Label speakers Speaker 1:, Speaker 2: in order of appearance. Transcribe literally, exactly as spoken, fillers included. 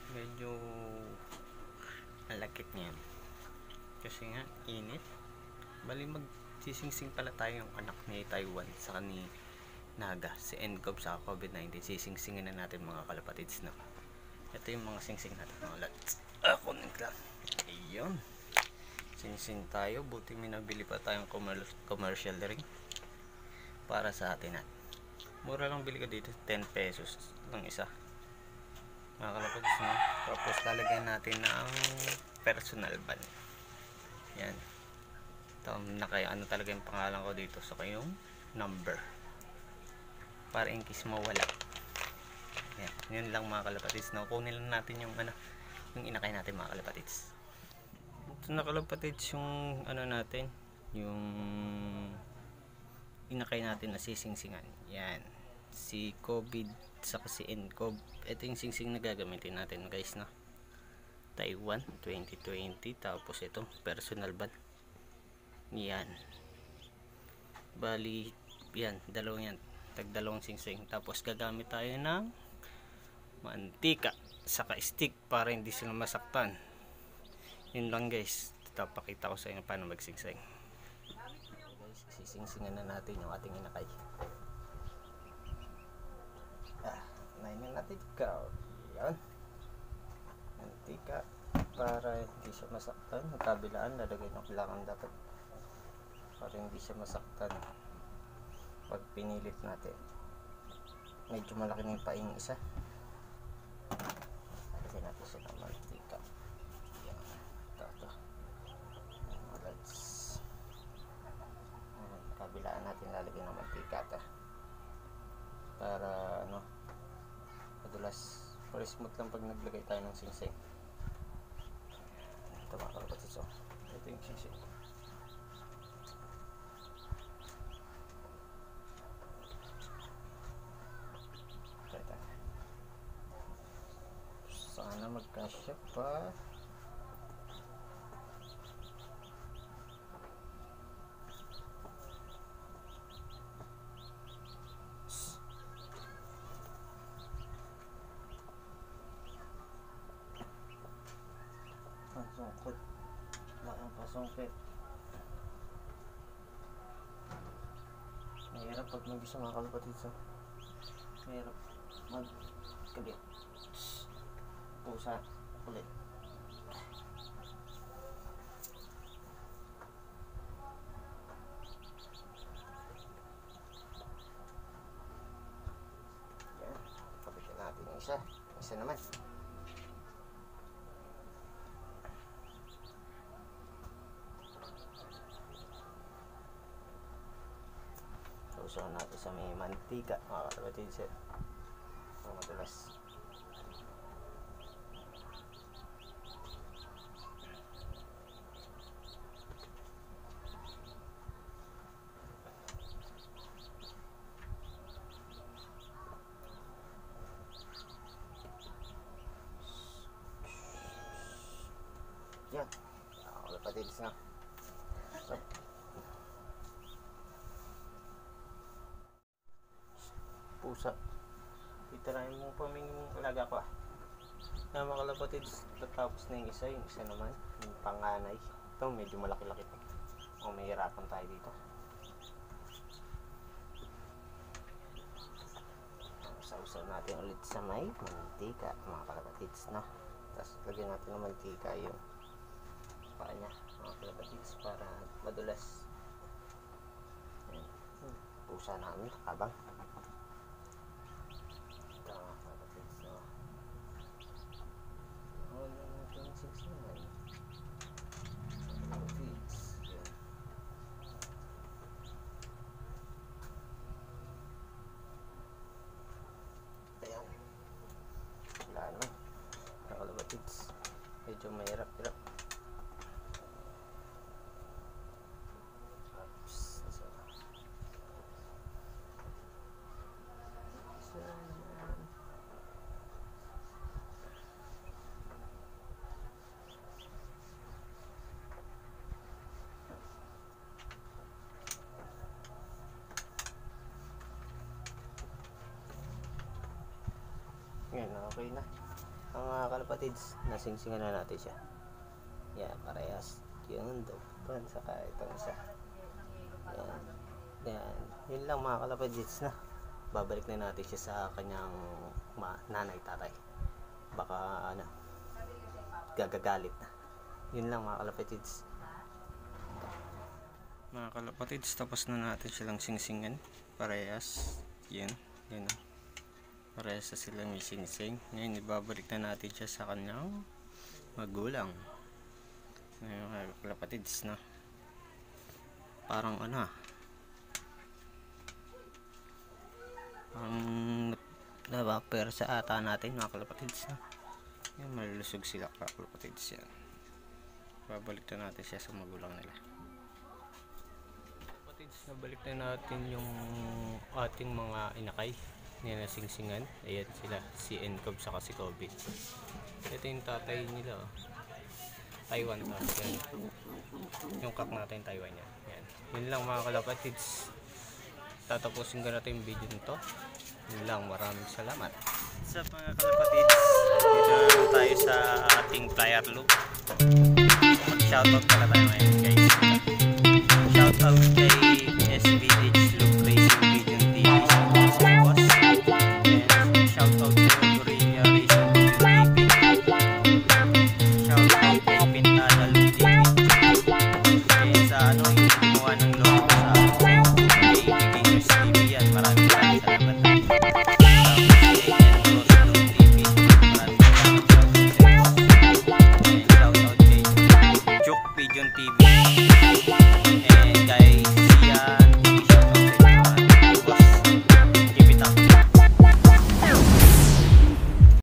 Speaker 1: medyo malakit niyan kasi nga init. Bali magsisingsing pala tayo yung anak ni Taiwan sa ni Naga, si N C O V sa COVID nineteen. Sisingsingin na natin mga kalapatids, no? Ito yung mga singsing natin mga lads. Ako lang. Ayun, singsing tayo. Buti may nabili pa tayong commercial ring para sa atin. At mura lang, bili ko dito ten pesos lang isa mga kalapatids, no? Tapos lalagyan natin ng personal ban. Yan, ito naka ano talaga yung pangalan ko dito, so yung number para in case mawala. Yan, yun lang mga kalapatids, no? Kunin lang natin yung ano, yung inakay natin mga kalapatids. Ito na kalapatids yung ano natin, yung inakay natin na sisingsingan. Yan, si COVID saka si N C O V. Ito yung singsing na gagamitin natin guys, no? Taiwan twenty twenty. Tapos ito personal ban. Yan, bali yan, dalawang yan, tag dalawang singsing. Tapos gagamit tayo ng mantika saka stick para hindi sila masaktan. Yun lang guys, tapakita ko sa inyo paano magsingsing. Guys, sisingsingan na natin yung ating inakay. Ah, nainin natin ikaw. Yan, mantika para hindi siya masaktan. Ang kabilaan lalagay ng kailangan dapat para hindi siya masaktan pag pinilit natin. Medyo malaki na yung paing isa. Lagyan natin siya ng mantika. Yan, ito malads. Kabilaan natin lalagyan ng mantika ito para ano, madulas, para smooth lang pag naglagay tayo ng singsing. Ito mga kalapatids, oh. Ito yung singsing. Sana magkasya pa. Pasungkot. Bakang pasungkit. Mahirap pag mag-isa mga kalapatids, oh. Mahirap mag-kabit. Pusa ulit. Yan, kapitin natin yung isa. Isa naman. Sausawan natin sa may mantika mga kalapatids, eh. So, madulas. Yan, ako kalapatids na. So, pusa, itirahin mo pa yung alaga ko, ah. Na mga kalapatids, tapos na yung isa, yung isa naman yung panganay. Ito medyo malaki-laki pa, o mahirapan tayo dito. Sausaw natin ulit sa may mantika mga kalapatids, no? Tapos lagyan natin ng mantika yung paa niya mga kalapatids para madulas. Ayan. Pusa namin nakabang. Ito mga kalapatids, no? Wala natin yung singsingan kalapatids. Ayan. Ayan, wala naman mga kalapatids, medyo mahirap-hirap. Yan, okay na. ang mga kalapatids, nasingsingan na natin siya. Yan, parehas. Yun, doon, saka itong isa. Yan. Yan. Yun lang mga kalapatids na. Babalik na natin siya sa kanyang nanay tatay. Baka ano, gagagalit na. Yun lang mga kalapatids. Mga kalapatids, tapos na natin silang singsingan. Parehas. Yun. Yun o. Parehas na sila may singsing. Ngayon, ibabalik na natin siya sa kanyang magulang. Ngayon mga kalapatids na. Parang ano ah. Parang nabapera sa ata natin mga kalapatids na. Yan, malulusog sila mga kalapatids yan. Babalik na natin siya sa magulang nila. Nabalik na natin yung ating mga inakay na nasingsingan. Ayan sila, si N-Cob saka si Kobe. Ito yung tatay nila oh. Taiwan to. Yan. Yung kak natin Taiwan yan. Yan. Yun lang mga kalapatids. Tatapusin ko natin yung video nito. Yun lang, maraming salamat. Sa mga kalapatids, dito na tayo sa ating flyer loop. Mag shoutout pala tayo ngayon guys. Shoutout kay S B H